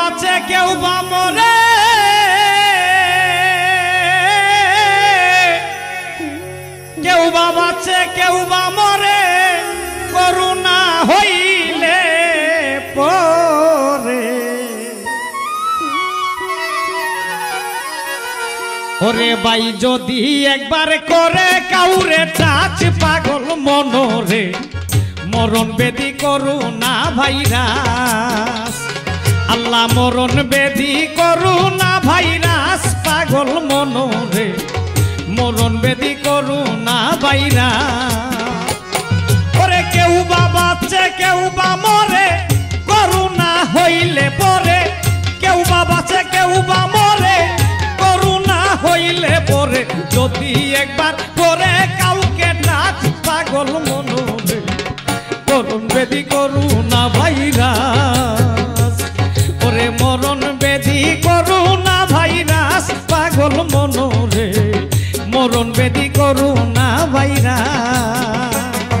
বাঁচে কেউ বা মরে, কেউ বা বাঁচে কেউ বা মরে, করুণা হইলে পরে। ওরে ভাই যদি একবার করে কাউরে টাচ পাগল মনরে, মরণ বেদি করুণা ভাইরাস। আল্লাহ মরণ বেদি করুণা ভাইরাস, পাগল মনরে মরণ বেদি করুণা ভাইরাস। ওরে কেউ বা বাঁচে কেউ বা মরে, করুণা হইলে পরে। কেউ বা বাঁচে কেউ বা মরে, করুণা হইলে পরে। যদি একবার করে কাউকে ডাক পাগল মনরে, মরণ বেদি করুণা ভাইরাস। ওরে মরণ বেদি করুণা ভাইরাস, পাগল মনরে মরণ বেদি করুণা ভাইরাস।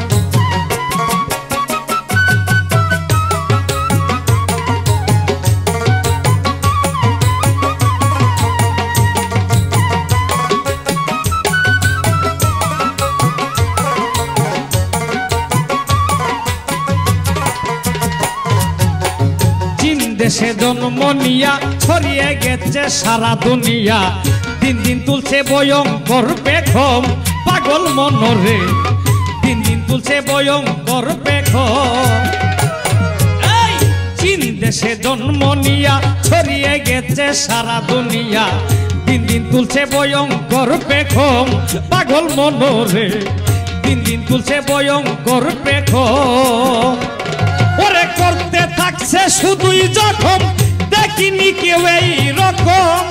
দেশে জন্ম নিয়া ছড়িয়ে গেছে সারা দুনিয়া, দিন দিন তুলছে ভয়ঙ্কর বেগম পাগল মনরে, দিন দিন তুলছে ভয়ঙ্কর বেগম। এই চীন দেশে জন্ম নিয়া ছড়িয়ে গেছে সারা দুনিয়া, দিন দিন তুলছে ভয়ঙ্কর বেগম পাগল মনরে, দিন দিন তুলছে ভয়ঙ্কর বেগম। ওরে করতে থাকছে শুধুই জখম, দেখিনি কেউ এই রকম।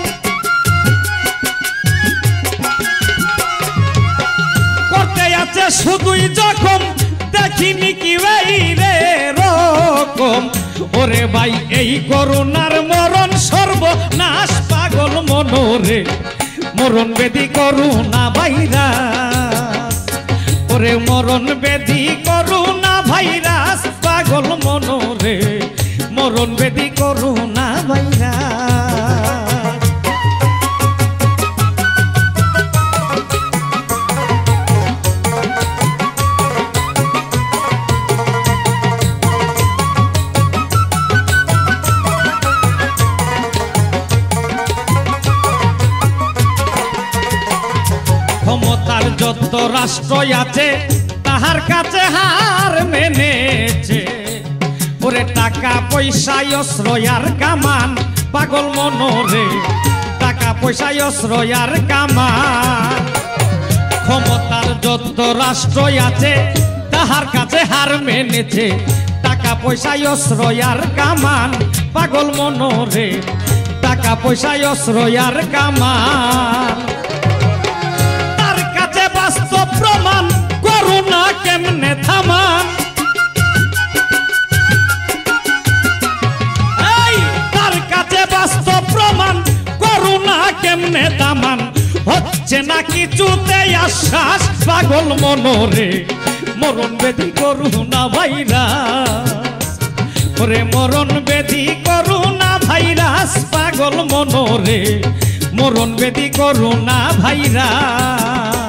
করতে আছে শুধুই জখম, দেখিনি কেউ এই রে রকম। ওরে ভাই এই করুণার মরণ সর্বনাশ, পাগল মনরে মরণ বেদি করুণা ভাইরাস। ওরে মরণ বেদি করুণা ভাইরাস, পাগল মনরে মরণ বেদি করুণা ভাইরাস। ক্ষমতার যত রাষ্ট্র আছে তাহার কাছে হার মেনেছে। ওরে টাকা পয়সায় অস্ত্র আর কামান, পাগল মনরে টাকা পয়সায় অস্ত্র আর কামান। ক্ষমতার যত রাষ্ট্র আছে তাহার কাছে হার মেনেছে, টাকা পয়সায় অস্ত্র আর কামান, পাগল মনরে টাকা পয়সায় অস্ত্র আর কামান। তার কাছে বাস্তব প্রমাণ, করুণা কেমনে থামান। তার কাছে বাস্তব প্রমাণ, করুণা কেমনে থামান। হচ্ছে না কিছুতে আশ্বাস, পাগল মনরে মরণ বেদি করুণা ভাইরাস। ওরে মরণ বেদি করুণা ভাইরাস, পাগল মনরে মরণ বেদি করুণা ভাইরাস।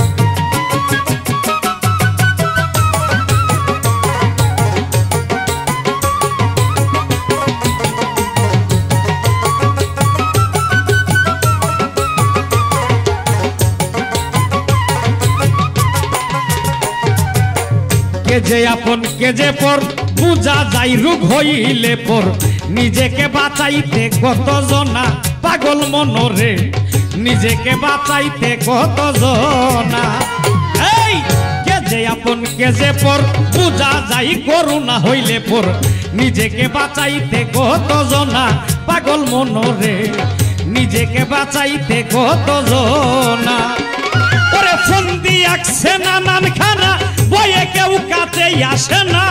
কে যে আপন কে যে পর, বুঝা যাই রোগ হইলে পর। নিজেকে বাঁচাইতে কত জনা, পাগল মনরে নিজেকে বাঁচাইতে কত জনা। এই কে যে আপন কে যে পর, বুঝা যাই করুণা হইলে পর। নিজেকে বাঁচাইতে কত জনা, পাগল মনরে নিজেকে বাঁচাইতে কত জনা। ওরে ফন্দি আঁকছে নানান খানা, বয়ে কেউ কাছে আসে না।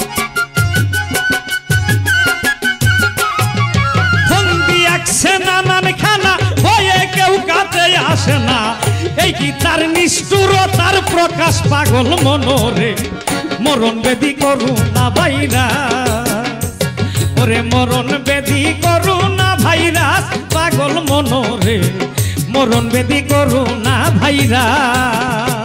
ফন্দি আঁকছে নানান খানা, বয়ে কেউ কাছে আসে না। এই কি তার নিষ্ঠুরতার প্রকাশ, পাগল মনরে মরণ বেদি করুণা ভাইরাস। ওরে মরণ বেদি করুণা ভাইরাস পাগল মনরে মরণ বেদি করুণা ভাইরাস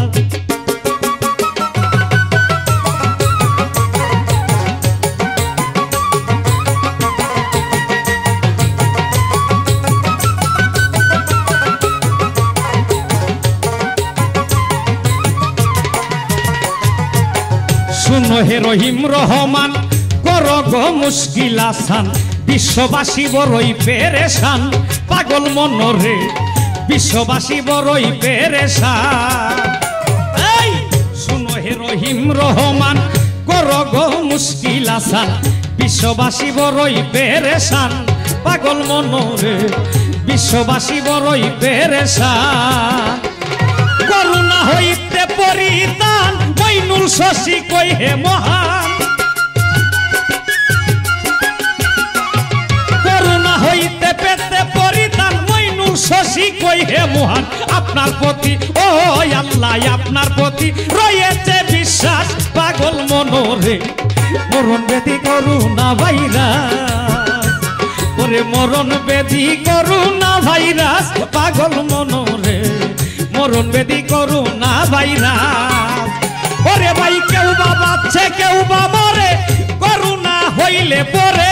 শুনো হে রহিম রহমান করো গো মুশকিল আসান বিশ্ববাসী বড়ই পেরেশান পাগল মনরে বিশ্ববাসী বড়ই পেরেশান এই শুনো হে রহিম রহমান করো গো মুশকিল আসান বিশ্ববাসী বড়ই পেরেশান পাগল মনরে বিশ্ববাসী বড়ই পেরেশান করুণা হইতে পরিতান মইনুল শশী কই হে মহান করুণা হইতে পেতে পরিতান মইনুল শশী কই হে মহান আপনার প্রতি ও আল্লাহ আপনার প্রতি রয়েছে বিশ্বাস পাগল মনরে মরণ বেদি করুণা ভাইরাস ওরে মরণ বেদি করুণা ভাইরাস পাগল মনরে মরণ বেদি করুণা ভাইরাস ওরে ভাই কেউ বা বাঁচছে কেউ বা মরে করুণা হইলে পরে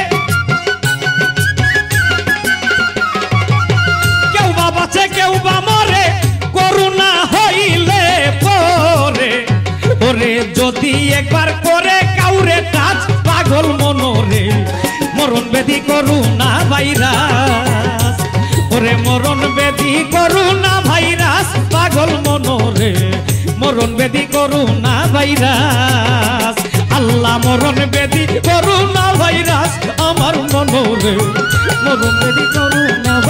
কেউ বা বাঁচে কেউ বা মরে করুণা হইলে পরে ওরে যদি একবার করে কাউরে টাচ পাগল মনরে মরণ বেদি করুণা ভাইরাস ওরে মরণ বেদি করুণা ভাইরাস পাগল মনরে মরণ বেদি করুণা ভাইরাস আল্লাহ মরণ বেদি করুণা ভাইরাস আমার মনরে মরণ বেদি করুণা